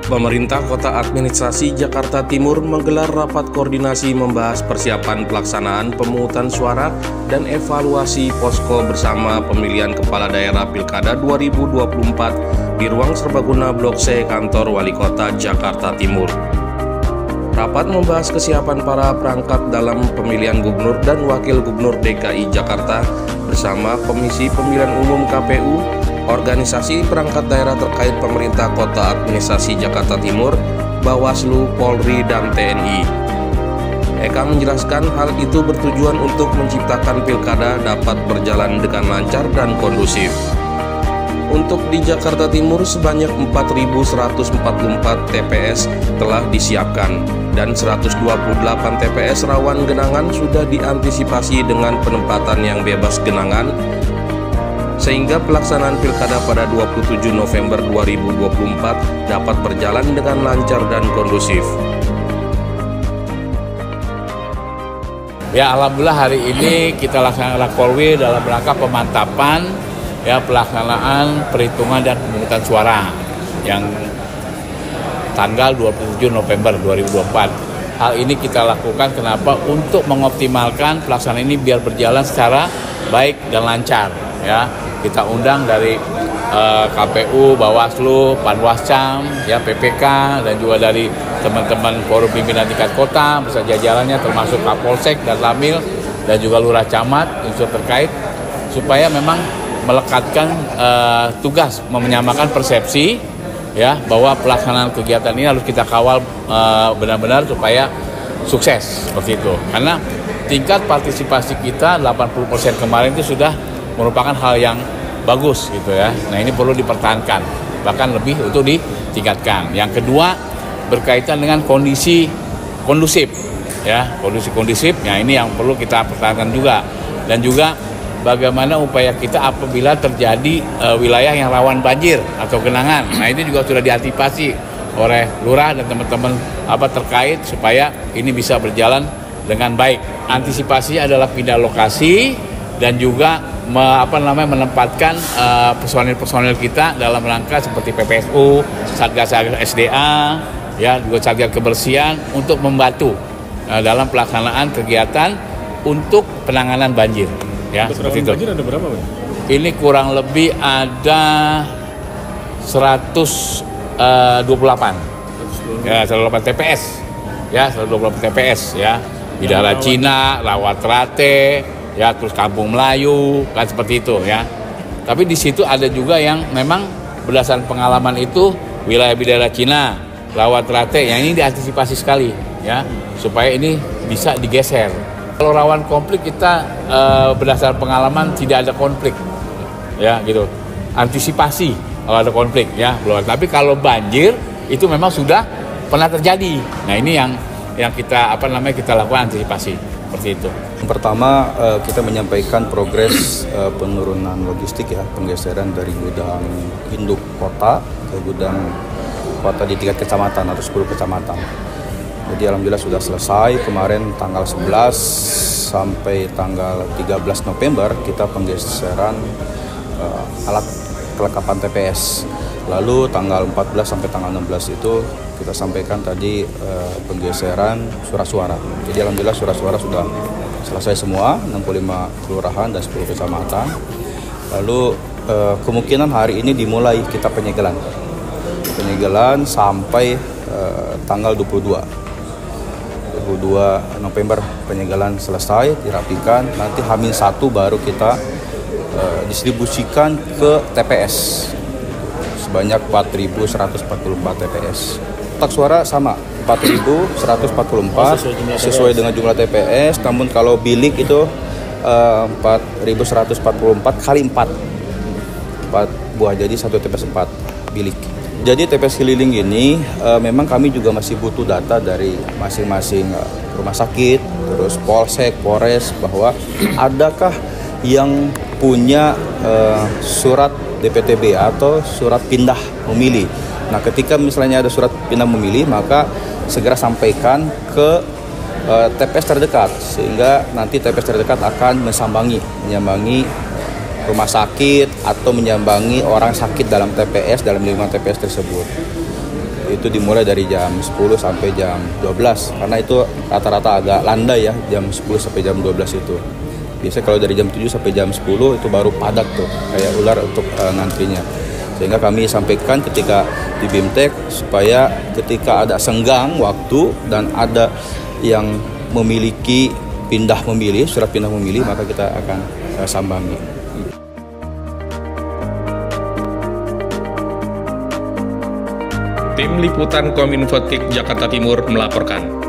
Pemerintah Kota Administrasi Jakarta Timur menggelar rapat koordinasi membahas persiapan pelaksanaan pemungutan suara dan evaluasi posko bersama pemilihan Kepala Daerah Pilkada 2024 di ruang serbaguna Blok C Kantor Wali Kota Jakarta Timur. Rapat membahas kesiapan para perangkat dalam pemilihan Gubernur dan Wakil Gubernur DKI Jakarta bersama Komisi Pemilihan Umum KPU, organisasi perangkat daerah terkait pemerintah Kota Administrasi Jakarta Timur, Bawaslu, Polri, dan TNI. Eka menjelaskan hal itu bertujuan untuk menciptakan pilkada dapat berjalan dengan lancar dan kondusif. Untuk di Jakarta Timur sebanyak 4.144 TPS telah disiapkan dan 128 TPS rawan genangan sudah diantisipasi dengan penempatan yang bebas genangan sehingga pelaksanaan pilkada pada 27 November 2024 dapat berjalan dengan lancar dan kondusif. Ya, alhamdulillah hari ini kita laksanakan Rakorwi dalam rangka pemantapan pelaksanaan perhitungan dan pemungutan suara yang tanggal 27 November 2024. Hal ini kita lakukan kenapa? Untuk mengoptimalkan pelaksanaan ini biar berjalan secara baik dan lancar. Ya, kita undang dari KPU, Bawaslu, Panwascam, PPK, dan juga dari teman-teman forum pimpinan tingkat kota beserta jajarannya termasuk Kapolsek dan Lamil dan juga Lurah Camat unsur terkait supaya memang melekatkan tugas menyamakan persepsi bahwa pelaksanaan kegiatan ini harus kita kawal benar-benar supaya sukses seperti itu. Karena tingkat partisipasi kita 80% kemarin itu sudah merupakan hal yang bagus gitu ya. Nah, ini perlu dipertahankan, bahkan lebih untuk ditingkatkan. Yang kedua berkaitan dengan kondisi kondusif kondisi kondusif. Nah, ini yang perlu kita pertahankan juga. Dan juga bagaimana upaya kita apabila terjadi wilayah yang rawan banjir atau genangan. Nah, itu juga sudah diantisipasi oleh lurah dan teman-teman terkait supaya ini bisa berjalan dengan baik. Antisipasi adalah pindah lokasi dan juga menempatkan personil-personil kita dalam rangka seperti PPSU, Satgas SDA, juga Satgas Kebersihan untuk membantu dalam pelaksanaan kegiatan untuk penanganan banjir. Seperti itu. Banjir ada berapa, Pak? Ini kurang lebih ada 128 TPS. 128 TPS Bidara Cina, Rawat Rate, terus Kampung Melayu, kan seperti itu ya. Tapi di situ ada juga yang memang berdasarkan pengalaman itu wilayah Bidara Cina, Rawat Rate, yang ini diantisipasi sekali supaya ini bisa digeser. Kalau rawan konflik kita berdasarkan pengalaman tidak ada konflik, gitu. Antisipasi kalau ada konflik belum. Tapi kalau banjir itu memang sudah pernah terjadi. Nah, ini yang kita kita lakukan antisipasi seperti itu. Yang pertama kita menyampaikan progres penurunan logistik penggeseran dari gudang induk kota ke gudang kota di tingkat kecamatan atau 10 kecamatan. Jadi alhamdulillah sudah selesai. Kemarin tanggal 11 sampai tanggal 13 November kita penggeseran alat kelengkapan TPS. Lalu tanggal 14 sampai tanggal 16 itu kita sampaikan tadi penggeseran surat suara. Jadi alhamdulillah surat suara sudah selesai semua, 65 kelurahan dan 10 kecamatan. Lalu kemungkinan hari ini dimulai kita penyegelan sampai tanggal 22 November penyegelan selesai, dirapikan. Nanti H-1 baru kita distribusikan ke TPS sebanyak 4.144 TPS. Kotak suara sama 4.144 sesuai dengan jumlah TPS. Namun kalau bilik itu 4.144 kali 4 buah, jadi satu TPS 4 bilik. Jadi TPS keliling ini memang kami juga masih butuh data dari masing-masing rumah sakit, terus Polsek, Polres, bahwa adakah yang punya surat DPTB atau surat pindah memilih. Nah, ketika misalnya ada surat pindah memilih, maka segera sampaikan ke TPS terdekat, sehingga nanti TPS terdekat akan menyambangi rumah sakit atau menyambangi orang sakit dalam TPS, dalam lingkungan TPS tersebut. itu dimulai dari jam 10 sampai jam 12 karena itu rata-rata agak landai ya, jam 10 sampai jam 12 itu. Biasanya kalau dari jam 7 sampai jam 10 itu baru padat tuh kayak ular untuk ngantrinya. Sehingga kami sampaikan ketika di BIMTEK supaya ketika ada senggang waktu dan ada yang memiliki surat pindah memilih, maka kita akan sambangi. Tim Liputan Kominfo Jakarta Timur melaporkan.